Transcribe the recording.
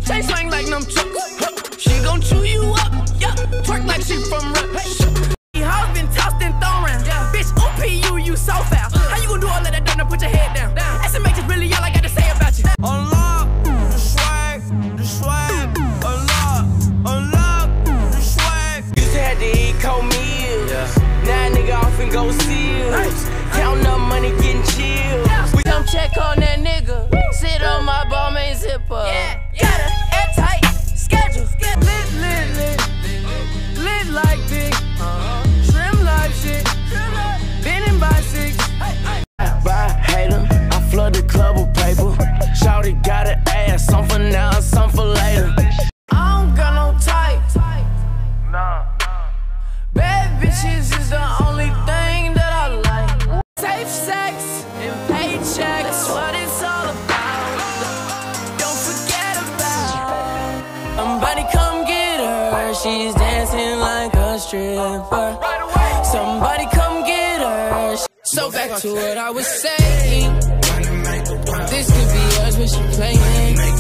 Chain swing like them trucks. She gon' chew you up, yeah. Twerk like she from rap. These hoes been tossed and thrown round. Bitch, OPU, you so foul. How you gon' do all of that? Don't put your head down. SMH is really all I got to say about you. Unlock the swag, the swag. Unlock the swag. Used to have to eat cold meals. Now nigga off and go seals. Counting up money, getting chill. We come check on that nigga. Sit on my ball, main zipper. Got a airtight schedule. Lit like big. Trim like shit. Been by 6. By hater, I flood the club with paper. Shawty got an ass, some for now, some for later. I don't got no type. Nah. Bad bitches is the only thing that I like. Safe sex and paycheck, that's what it's all about. Don't forget about. Somebody come get her, she's dancing like a stripper. Somebody come get her. So back to what I was saying. This could be us when she playing.